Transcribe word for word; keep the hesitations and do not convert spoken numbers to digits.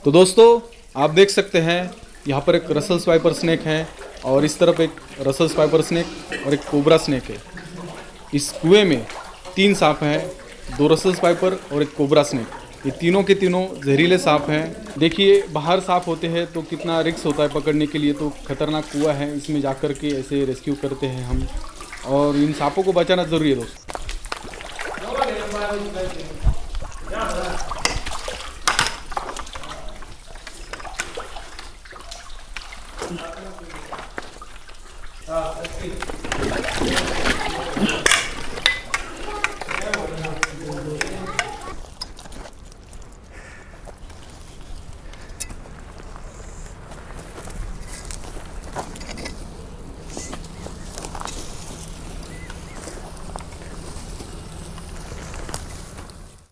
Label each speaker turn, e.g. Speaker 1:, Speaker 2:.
Speaker 1: तो दोस्तों आप देख सकते हैं यहाँ पर एक रसल स्वाइपर स्नेक है और इस तरफ एक रसल स्वाइपर स्नेक और एक कोबरा स्नेक है। इस कुएं में तीन सांप हैं, दो रसल स्वाइपर और एक कोबरा स्नेक। ये तीनों के तीनों जहरीले सांप हैं। देखिए बाहर सांप होते हैं तो कितना रिस्क होता है पकड़ने के लिए, तो खतरनाक कुआं है, इसमें जाकर के ऐसे रेस्क्यू करते हैं हम और इन सांपों को बचाना ज़रूरी है दोस्तों।